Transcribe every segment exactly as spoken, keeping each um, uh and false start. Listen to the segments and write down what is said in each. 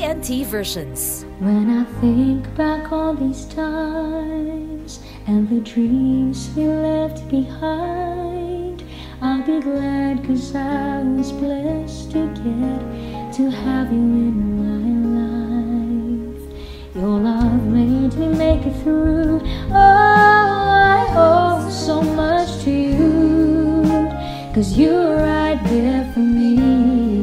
N T versions. When I think back all these times and the dreams we left behind, I'll be glad 'cause I was blessed to get to have you in my life. Your love made me make it through. Oh, I owe so much to you, 'cause you were right there for me.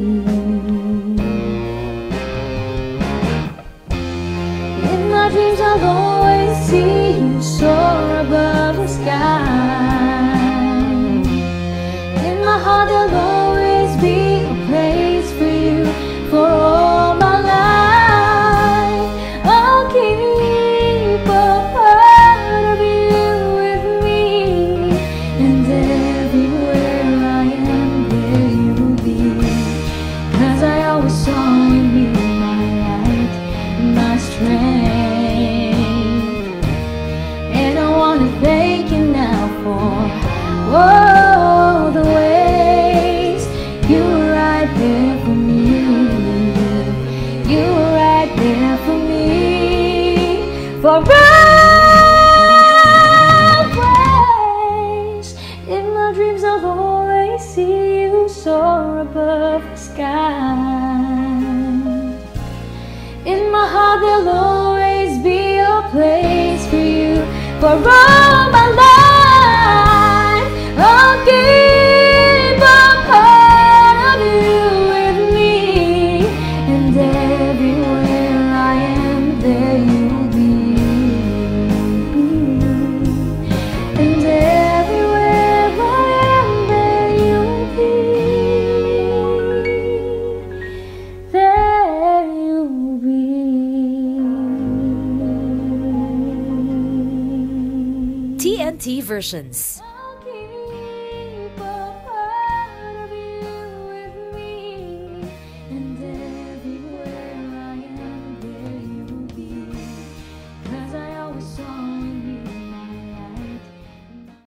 In my dreams I'll always see you soar above the sky. In my heart there'll always be a place for you for all my life. I'll keep a part of you with me, and everywhere I am there you'll be, 'cause I always saw in you my light, my strength. And I wanna thank you now for all the ways you were right there for me. You were right there for me. For always in my dreams I'll always see you soar above the sky. In my heart there'll always be a place for you for all my life. I'll keep a part of you with me, and everywhere I am there you'll be, and everywhere I am there you'll be, there you'll be. T N T versions.